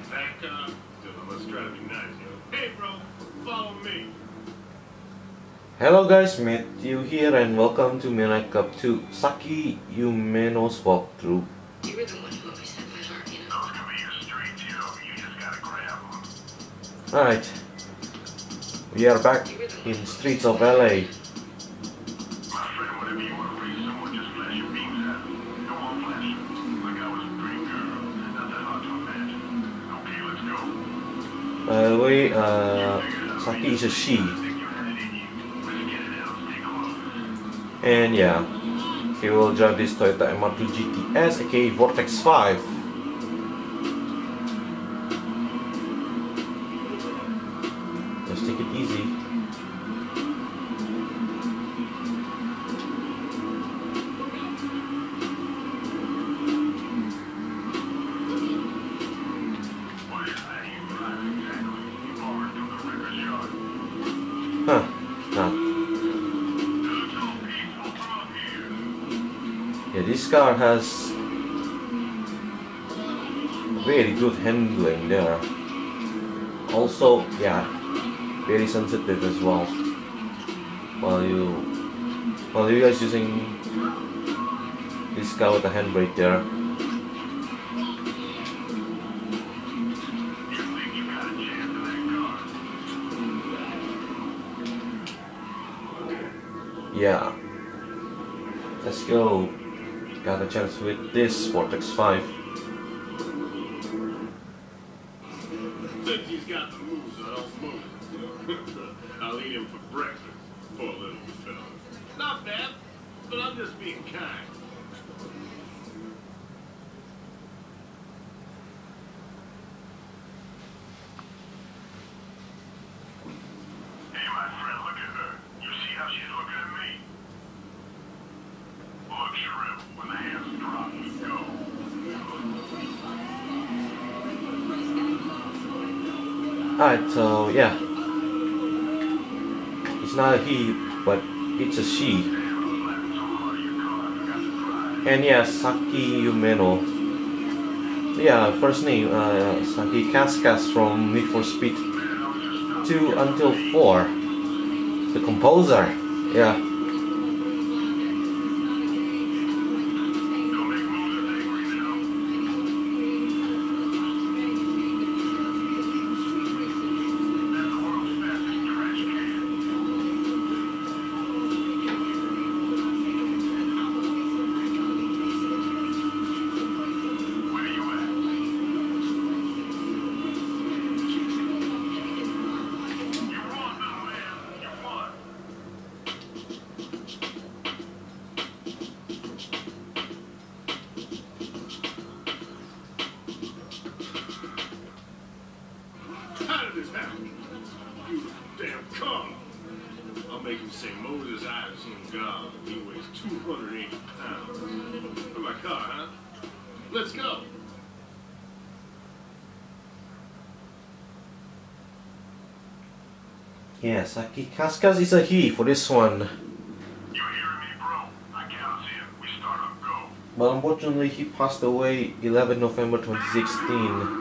Back up. Let's try to be nice, yo. Hey, bro, follow me. Hello guys, Matthew here and welcome to Midnight Cup 2 Saki Umeno's walkthrough. You were the one who always had my heart, you know. Those can be your streets, yo. You just gotta grab them. Alright, we are back in streets of LA. My friend, whenever you want to raise someone, just flash your beams at them. Go on, flash them. Like I was a pretty girl. Not that hard to imagine. Okay, let's go. By the way, Saki is a she. And yeah, he will drive this Toyota MR2 GTS aka Vortex 5. Let's take it easy. Huh, nah. Yeah, this car has very good handling there. Also, yeah, very sensitive as well. While you guys using this car with the handbrake there. Yeah, let's go. Got a chance with this Vortex 5. Since he's got the moves, I'll move. I'll eat him for breakfast. Poor little fella. Not bad, but I'm just being kind. Hey, my friend, look at her. You see how she's looking at me? Look, shrimp, when the hands drop, you go. Alright, so yeah, it's not a he, but it's a she. And yeah, Saki Umeno. Yeah, first name Saki Kaskas from Need for Speed 2 until 4. The composer. Yeah. How did this happen? You damn car. I'll make him say Moses I've seen God. He weighs 280 pounds. For my car, huh? Let's go. Yeah, Saki Kaskas is a he for this one. You hearing me, bro? I count him. We start on go. But unfortunately he passed away 11 November 2016.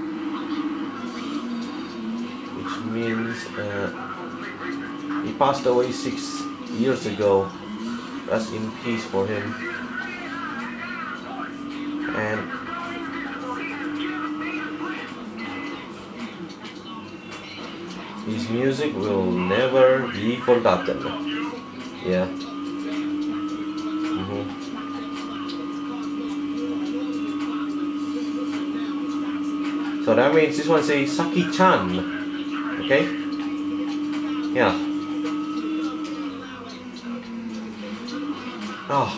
Means he passed away 6 years ago. Rest in peace for him. And his music will never be forgotten. Yeah. So that means this one says Saki-chan. Okay? Yeah. Oh.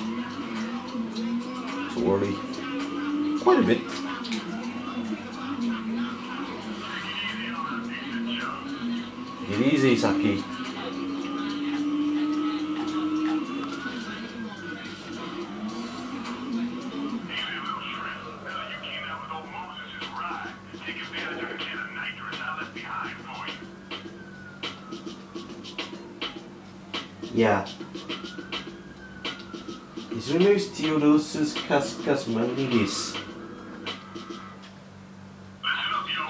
Too early. Quite a bit. Take it easy, Saki. Yeah. His name is Theodosius Kaskas Manidis. Listen up, yo.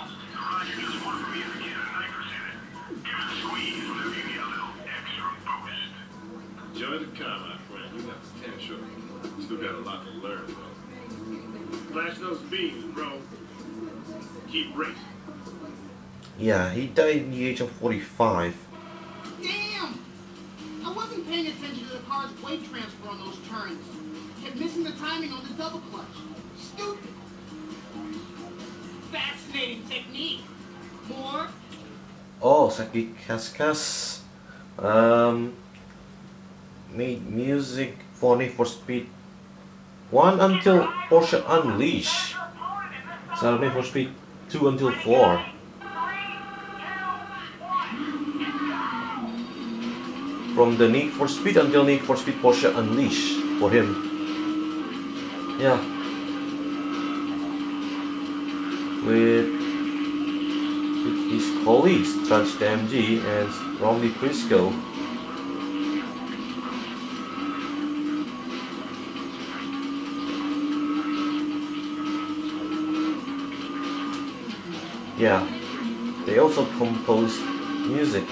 keep racing. Yeah, he died at the age of 45. Damn! I wasn't paying attention to the car's weight transfer on those turns. Kept missing the timing on the double clutch. Stupid. Fascinating technique. More? Oh, Saki Kaskas made music for Need for Speed 1 until Porsche Unleashed. So Need for Speed 2 until 4. From the Need for Speed until Need for Speed Porsche Unleashed for him. Yeah. With his colleagues, Trunch DMG and Romney Prisco. Yeah, they also composed music.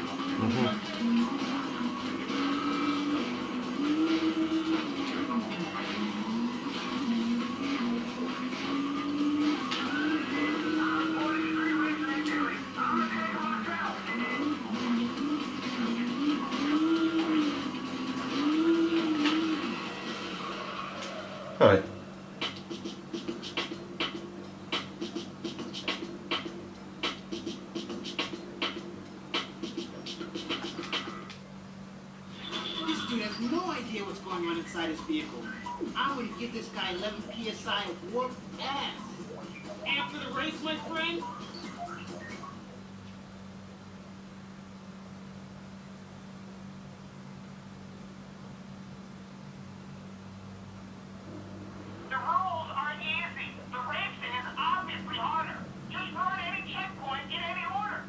Alright. This dude has no idea what's going on inside his vehicle. I would get this guy 11 psi of warped ass. After the race, my friend? The rules are easy. The racing is obviously harder. Just run any checkpoint in any order.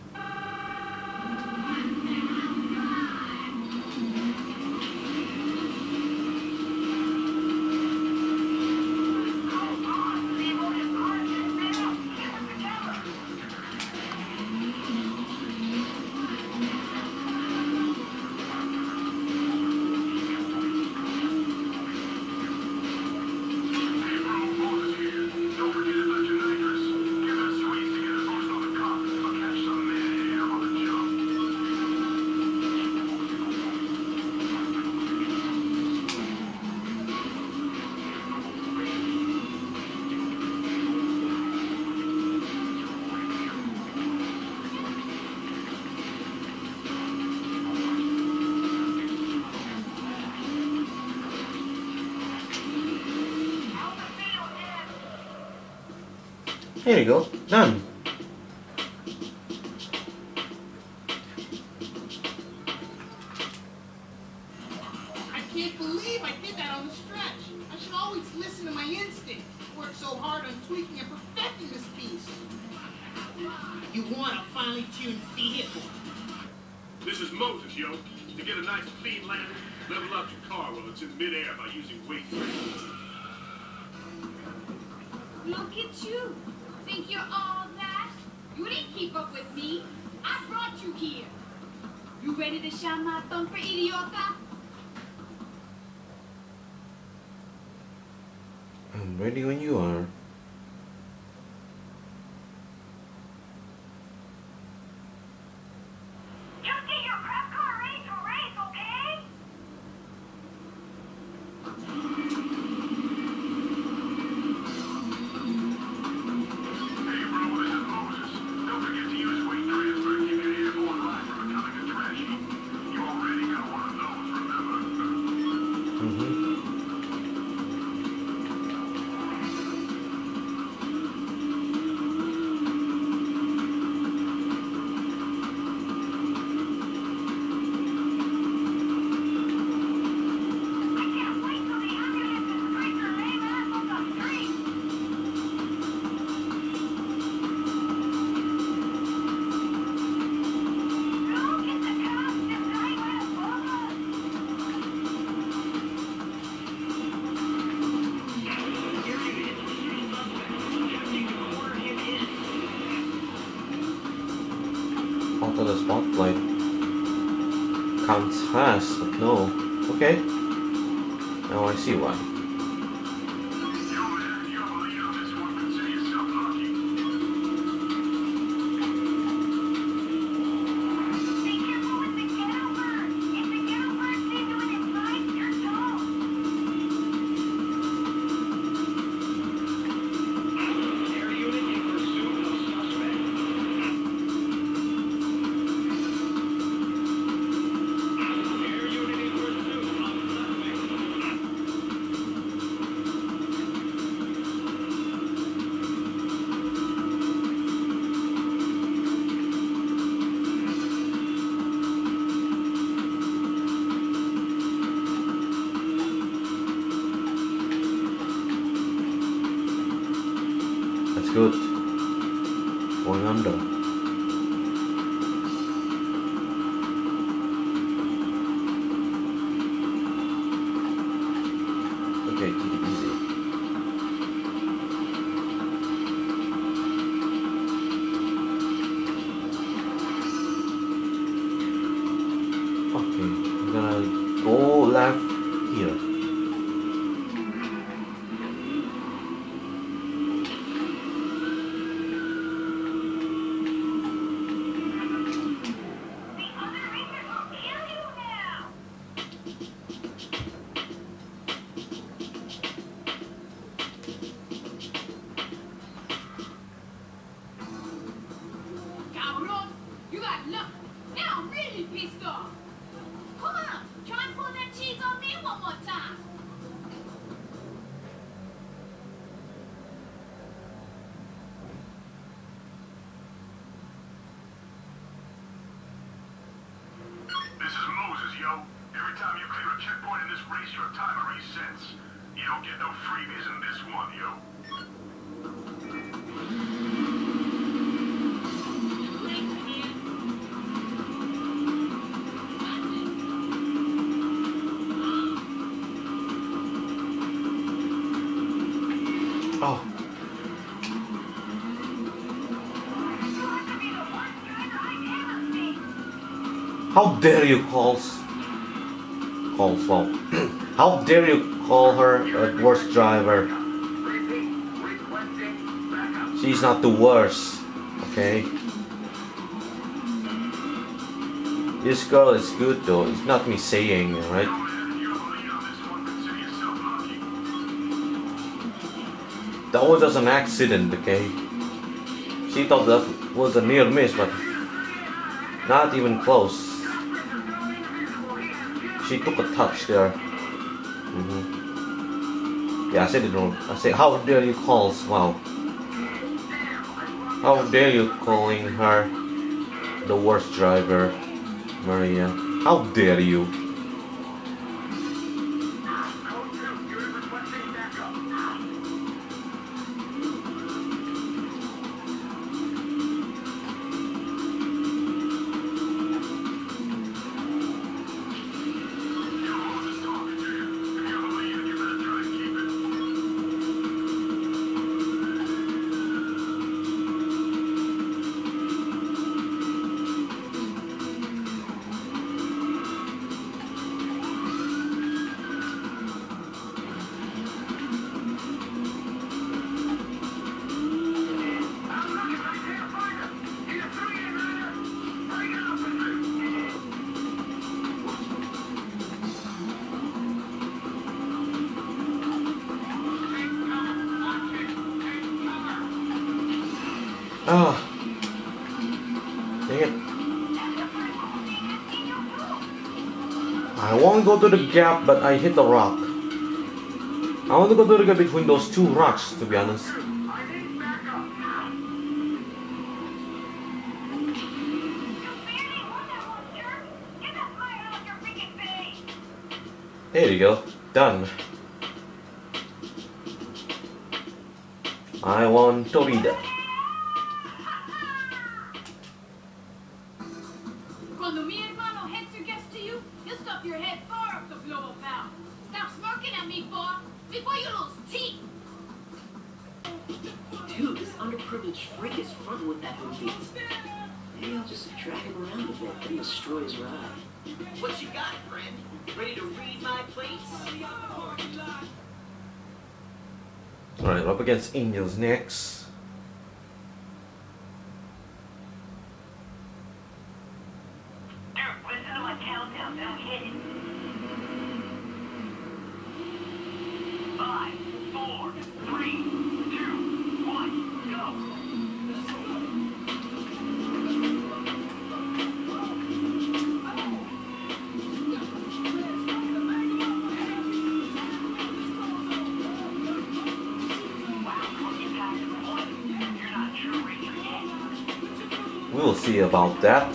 Come on, people, your car is down. Keep it together. Don't forget about your neighbors. Give it a squeeze to get a boost on the cops. I'll catch some man here on the jump. Here you go, done. I can't believe I did that on the stretch. I should always listen to my instincts. Worked so hard on tweaking and perfecting this piece. You want a finely tuned vehicle. This is Moses, yo. To get a nice clean landing, level up your car while it's in midair by using weight training. Look at you. Think you're all that? You didn't keep up with me. I brought you here. You ready to shine my thumper, idiota? I'm ready when you are. Just get your crap car ready to race, okay? Hey, bro, this is Moses. Don't forget to use weight transfer to keep your airborne line from becoming a tragedy. You already got one of those, remember? I can't wait till the ambulances break their lame ass on the street. Look at the cops just dying right above us. Onto the spotlight. Counts fast, but no. Okay. Now I see why. Yo, man, you ever lean on this one, consider yourself lucky. good. Going under. Okay, keep it easy. Okay, I'm gonna go left here. The other racers will kill you now. Cabron, you got luck. Now I'm really pissed off. Come on, try and pull that cheese on me one more time. This is Moses, yo. Every time you clear a checkpoint in this race, your timer resets. You don't get no freebies in this one, yo. Oh, You have to be the worst driver I've ever seen. how dare you call well, how dare you call her a worst driver? She's not the worst, okay? This girl is good though, it's not me saying, right? You're the lead on this one, consider yourself lucky. That was just an accident, okay? She thought that was a near miss, but not even close. She took a touch there. Yeah, I said it wrong. I said, how dare you call? Wow. How dare you calling her the worst driver, Maria? How dare you? Ah, dang it. I want to go to the gap, but I hit the rock. I want to go to the gap between those two rocks, to be honest. There you go. Done. I want Torida. Cuando mi hermano Hector gets to you, he'll stuff your head far up the blow-up valve. Stop smirking at me, boy, before you lose teeth. Dude, this underprivileged freak is fronting with that movie. Maybe I'll just drag him around a bit and destroy his ride. What you got, friend? Ready to read my plates? Alright, up against Angels next. Dude, listen to my countdown, then we hit it. 5, 4, 3, 2, 1, go! We'll see about that.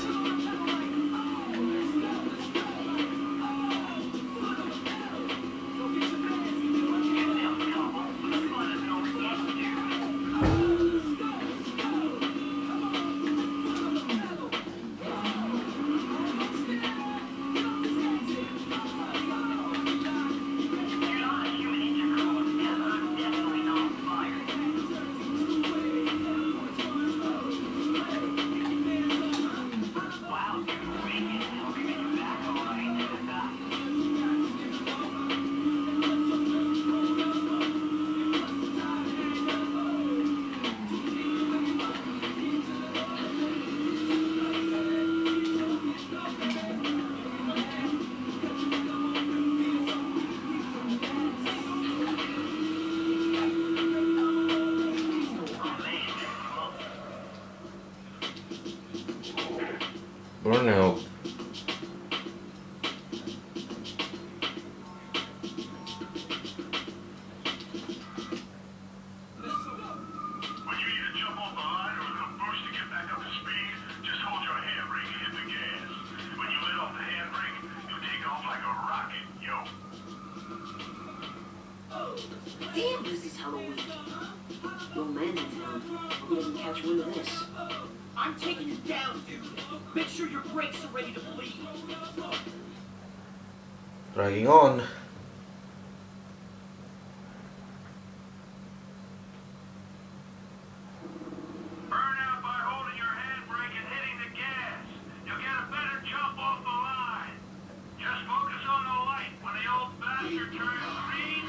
Burnout. When you need to jump off the line or a little boost to get back up to speed, just hold your handbrake and hit the gas. When you let off the handbrake, you'll take off like a rocket, yo. Damn, this is Halloween. The old man's in town. Hope he doesn't catch wind of this. I'm taking you down, dude. Make sure your brakes are ready to bleed. Dragging on. Burn out by holding your handbrake and hitting the gas. You'll get a better jump off the line. Just focus on the light. When the old bastard turns green,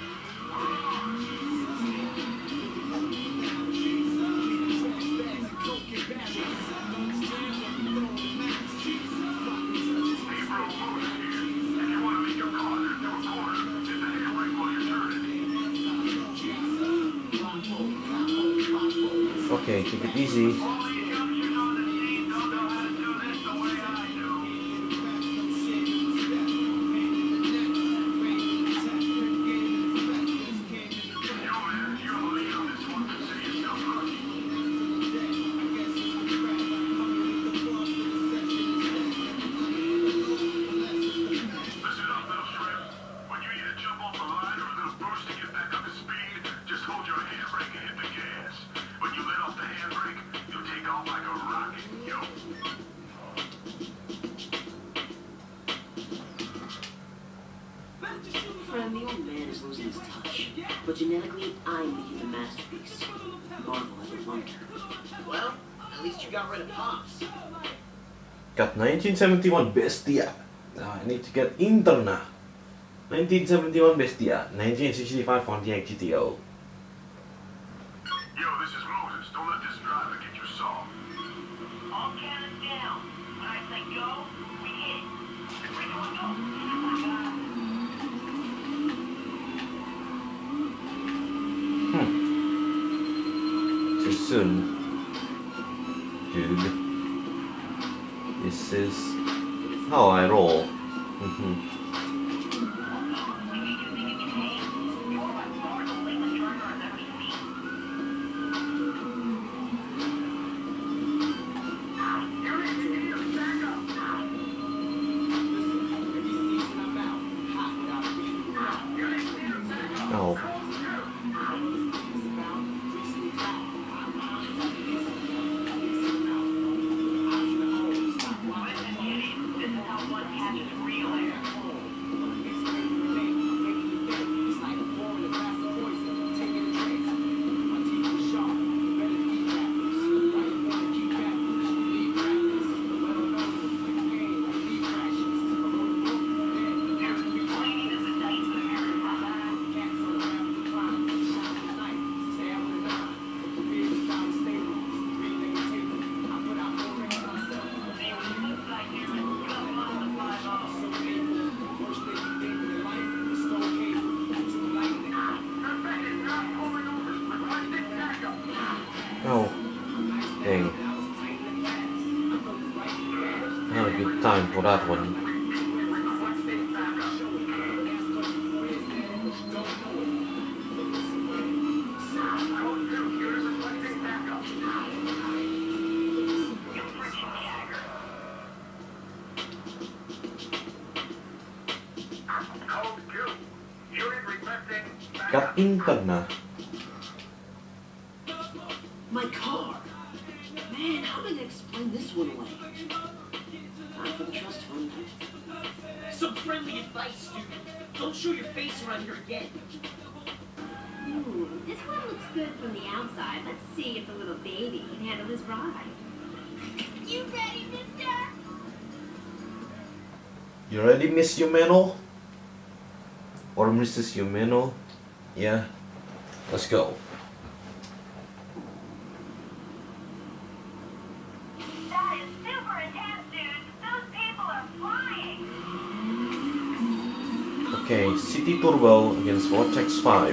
Okay, take it easy. Friend, the old man is losing his touch. But genetically, I'm the human masterpiece. Marvel ever wonder. Well, at least you got rid of Pops. Got 1971 Bestia. Now I need to get Interna. 1971 Bestia. 1965 Pontiac GTO. yo, this is Moses. Don't let this driver get you soft. All cannons down. When I say go, we hit. Three, two, one, go. Too soon. Dude. This is how I roll. Oh. Oh, dang. Not a good time for that one. Got Interna. My car! Man, how am I gonna explain this one away? Time for the trust fund. Some friendly advice, dude. Don't show your face around here again. Ooh, this one looks good from the outside. Let's see if the little baby can handle this ride. You ready, mister? You ready, Miss Yumeno? Or Mrs. Yumeno? Yeah. Let's go. That is super intense, dude. Those people are flying. Okay, City Turbo against Vortex 5.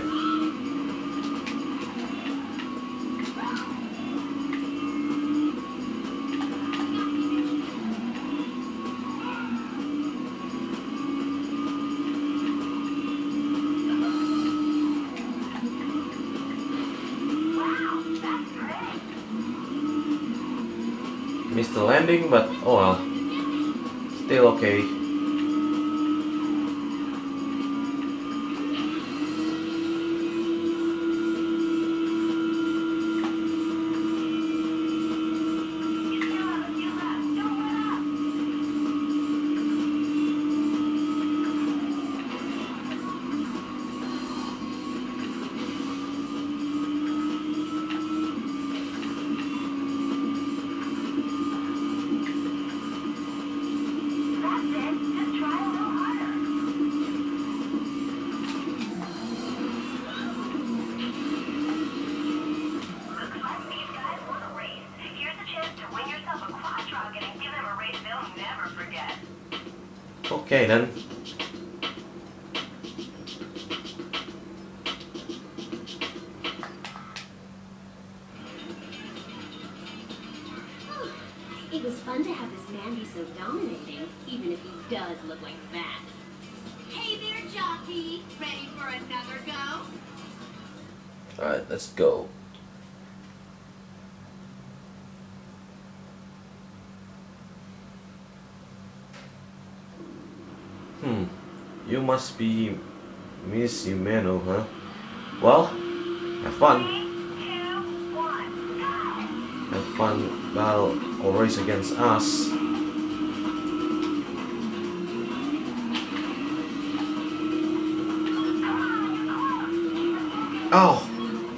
Missed the landing, but oh well. Still okay. Okay then. It was fun to have this man be so dominating, even if he does look like that. Hey there, jockey. Ready for another go? Alright, let's go. You must be Miss Yumeno, huh? Well, have fun. 3, 2, 1, go! Have fun battle or race against us. Oh!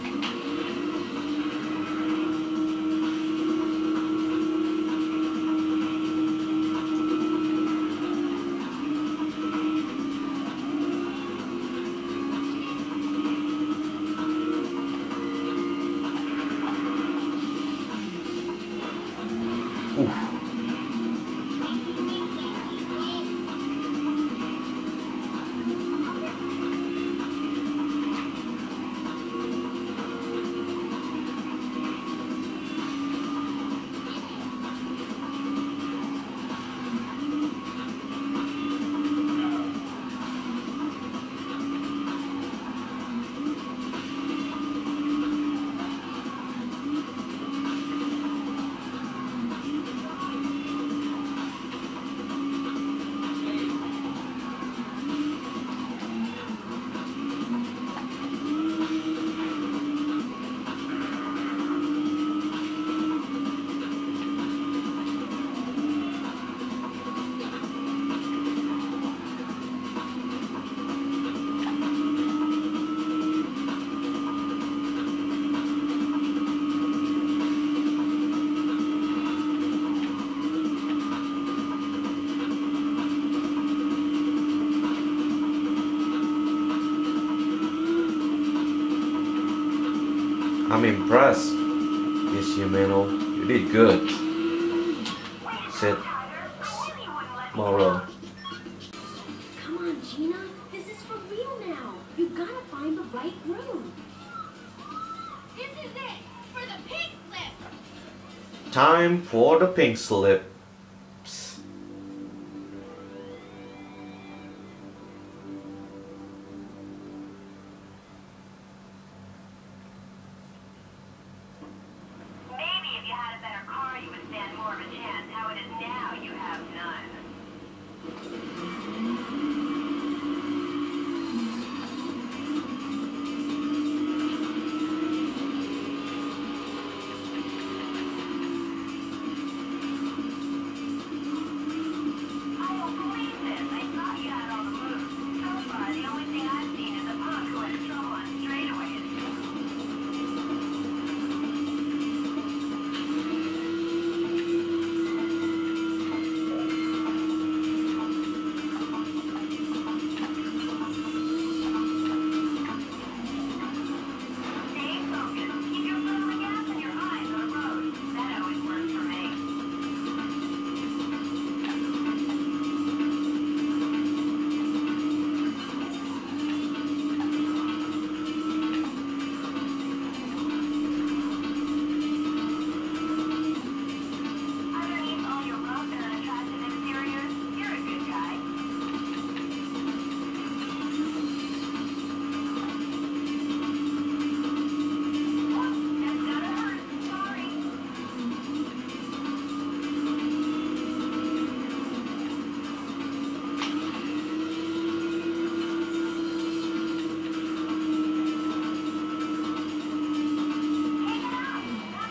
I'm impressed, Miss Yumeno. You did good. Said Moro. Come on, Gina. This is for real now. You gotta find the right room. This is it for the pink slip. Time for the pink slip. Maybe if you had a better car, you would stand more of a chance. How it is now, you have none.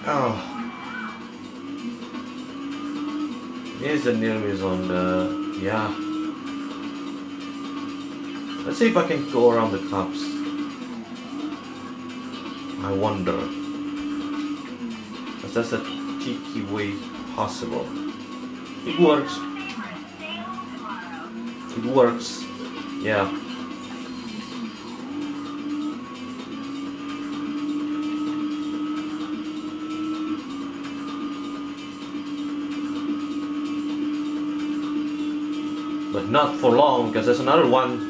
Oh. Here's the nearest on the... yeah. Let's see if I can go around the cops. I wonder. Because that's a cheeky way possible. It works. It works. Yeah. But not for long, because there's another one.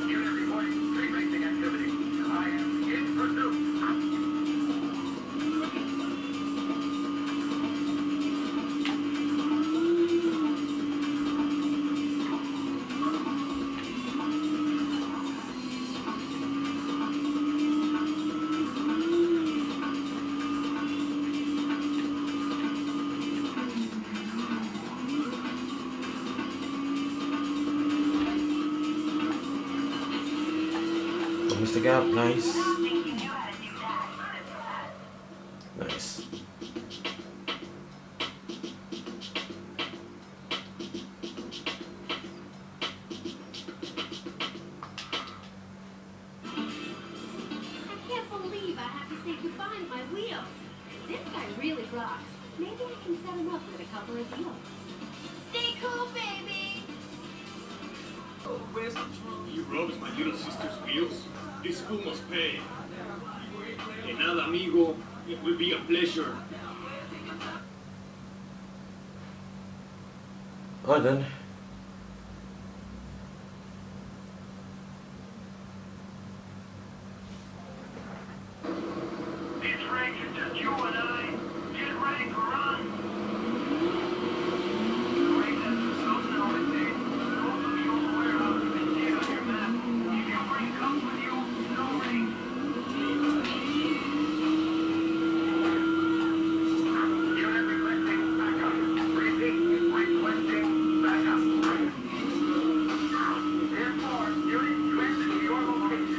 Mr. Gap, nice. Nice. I can't believe I have to say goodbye to my wheels. This guy really rocks. Maybe I can set him up with a couple of deals. Stay cool, baby! You rubs my little sister's wheels? This school must pay. De nada, amigo. It will be a pleasure. Alright then. It's Rachel, just you and I. Get ready to run. The race has the sun nowadays. Most of you warehouse you can see on your map. If you bring cups with you, no race. Unit requesting backup. Repeat, requesting backup. Therefore, unit transfer to your location.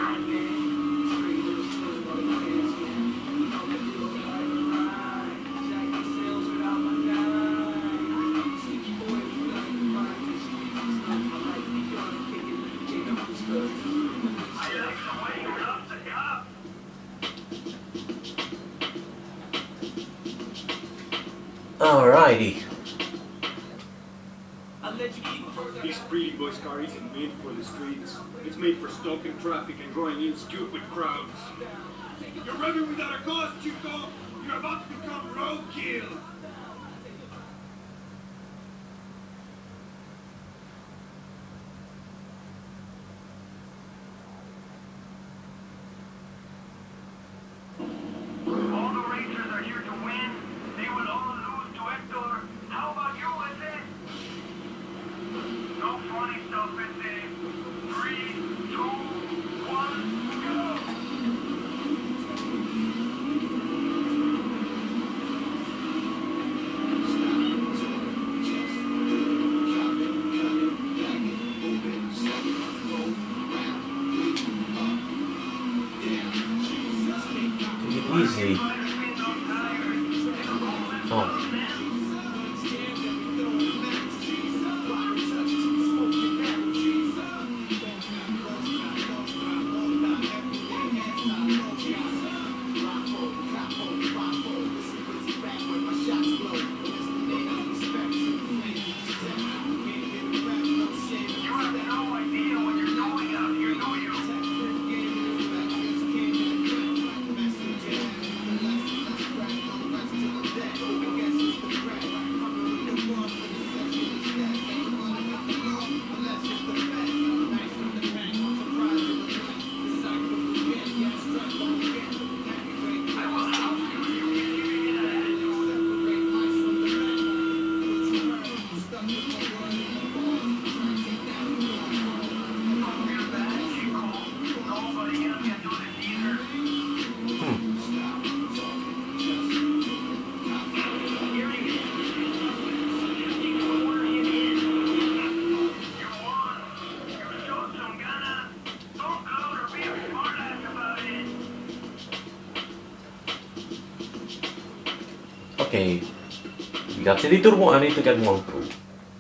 Alrighty. This pretty boy's car isn't made for the streets. It's made for stopping traffic and drawing in stupid crowds. You're running without a cause, Chico! You're about to become roadkill! All the racers are here to win. They will all lose to Hector. How about you, Ese? No funny stuff, Ese. 3, 2, 1, go! Take it easy. Oh. You have no idea what you're doing out here, do you? We got City Turbo. I need to get one through.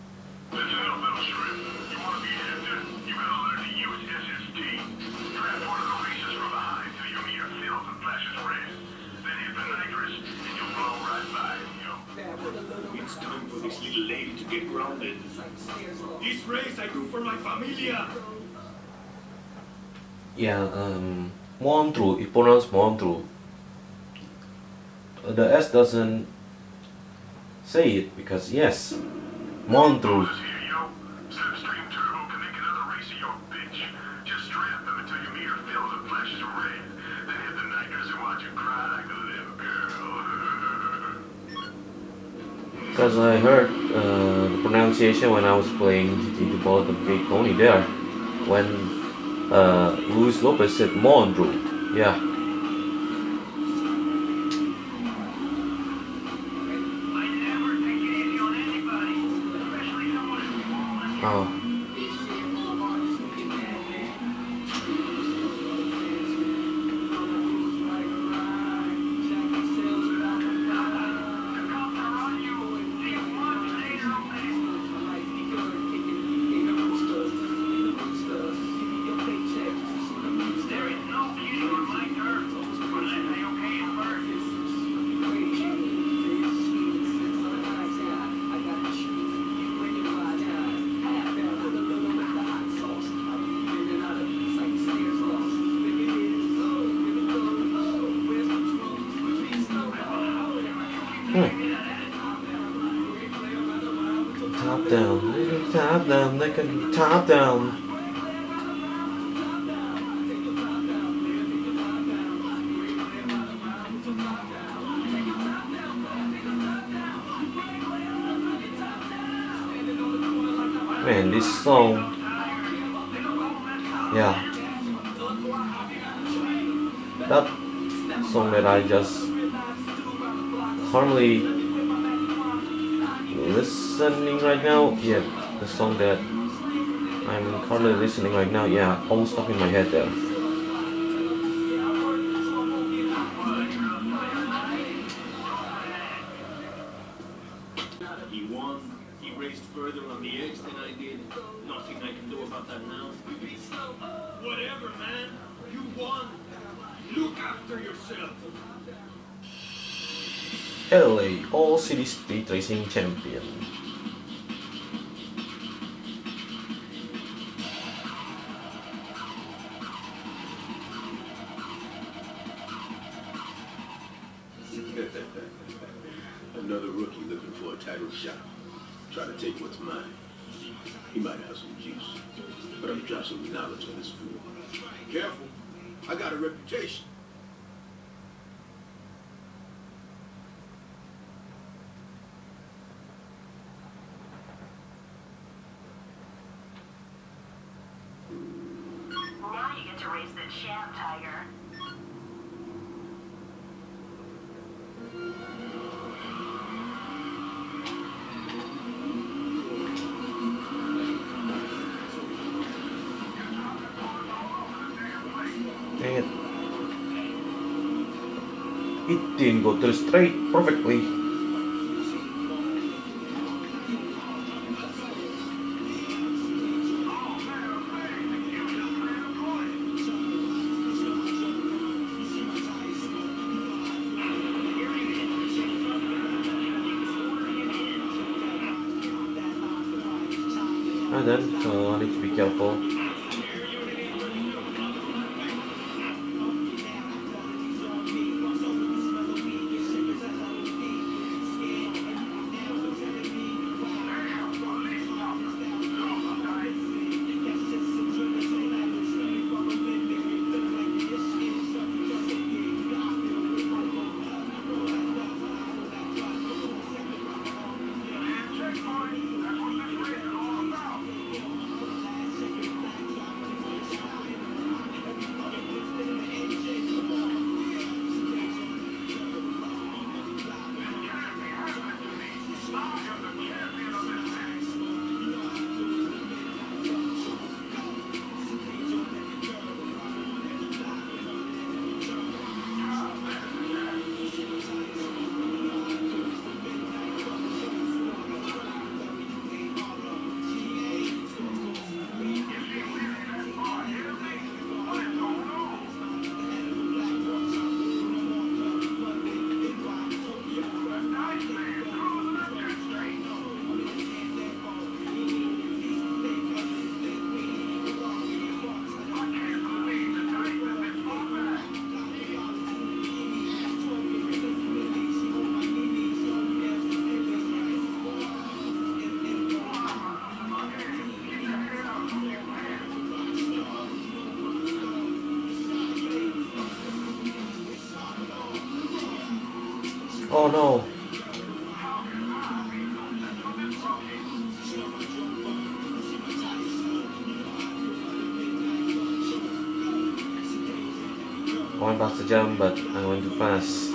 It's time for this little lady to get grounded. This race I do for my familia. Yeah, Montreux, it pronounced Montreux. The S doesn't say it because yes, Montreux. Slipstream Turbo can make another race of your bitch. Just strap them until your mirror fills and flashes red. Then hit the nitrous and watch you cry like a little girl. Because I heard the pronunciation when I was playing GT about the Gay Coney there, when Luis Lopez said Montreux. Yeah. Oh. Top down, they can top down. Man, this song, yeah, that song that I just currently listening right now, yeah, the song that I'm currently listening right now, yeah, all stuck in my head there. He won. He raced further on the edge than I did. Nothing I can do about that now. Whatever, man. You won. Look after yourself. LA All City Street Racing Champion. Another rookie looking for a title shot. Try to take what's mine. He might have some juice, but I'm dropping some knowledge on this fool. Careful. I got a reputation. Now you get to race that sham tiger. Dang it. It didn't go through straight perfectly. And then, so I need to be careful. Oh no. I went past the jump, but I went too fast.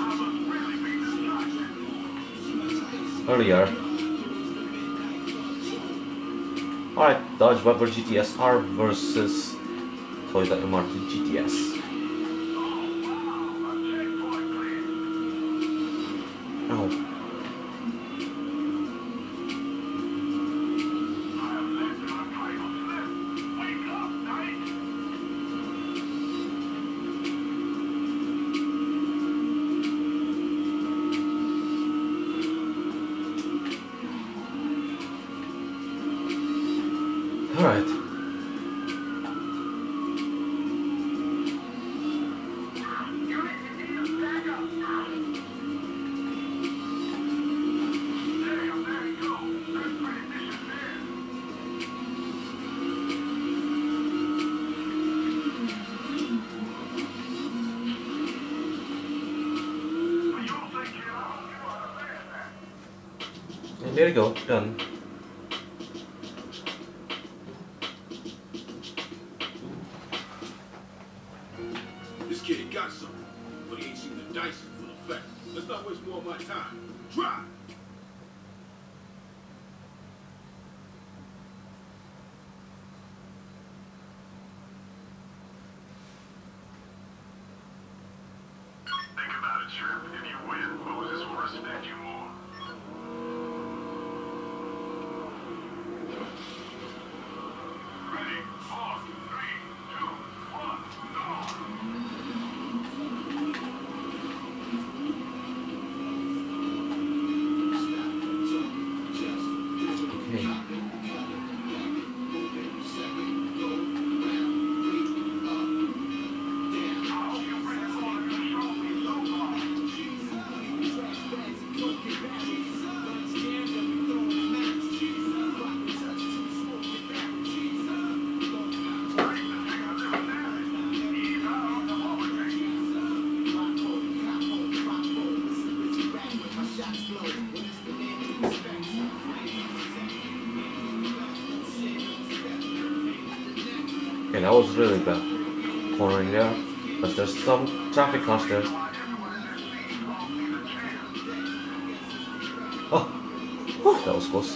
Earlier. Alright, Dodge Viper GTS R versus Toyota MR2 GTS. Ow. Alright. And there you go, done. This kid got something, but he ain't seen the dice in full effect. Let's not waste more of my time. Drive! Think about it, Sheriff. If you win, Moses will respect you more. Ready? 4, 3, 2, 1, go! Okay, that was really bad cornering there, but there's some traffic cars there. Oh, whew, that was close.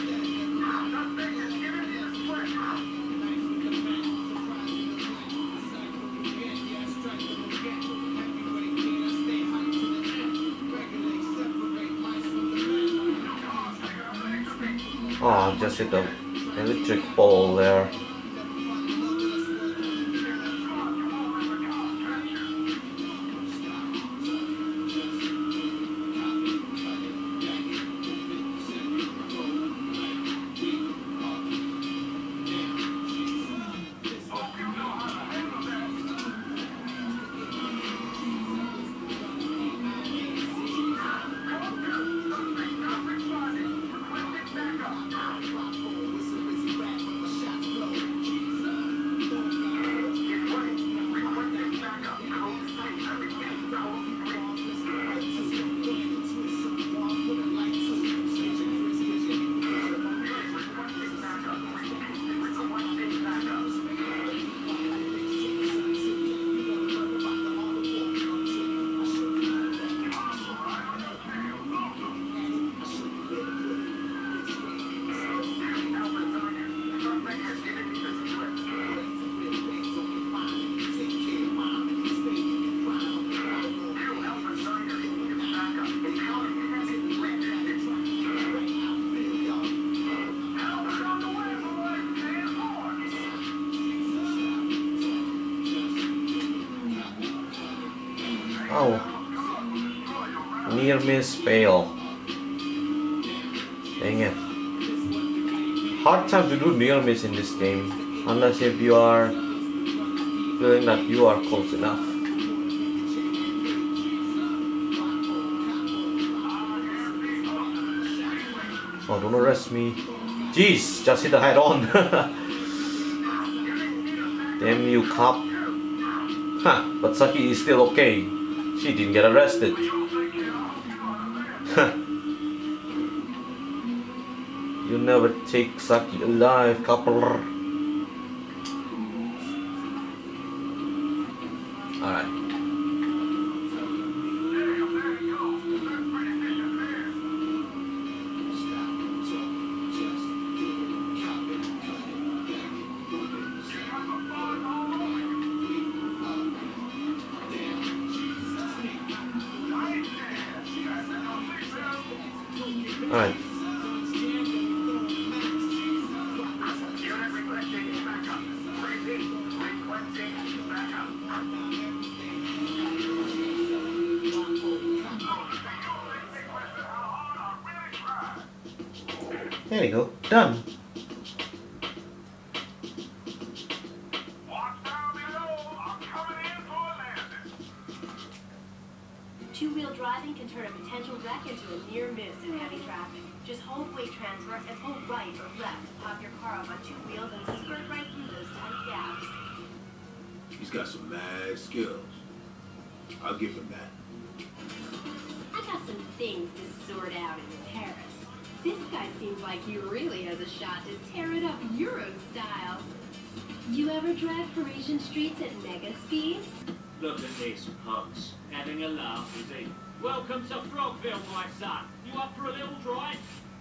Oh, just hit the electric pole there. Oh, near miss fail. Dang it. Hard time to do near miss in this game, unless if you are feeling that you are close enough. Oh, don't arrest me. Jeez, just hit the head on. Damn you, cop. Huh, but Saki is still okay. She didn't get arrested. You never take Saki alive, couple. Alright. Alright. There you go. Done. Two-wheel driving can turn a potential wreck into a near miss in heavy traffic. Just hold weight transfer and pull right or left to pop your car up on two wheels and skirt right through those tight gaps. He's got some mad skills. I'll give him that. I got some things to sort out in Paris. This guy seems like he really has a shot to tear it up Euro style. You ever drive Parisian streets at mega speeds? Look at these punks, having a laugh, is he? Welcome to Frogville, my son. You up for a little drive?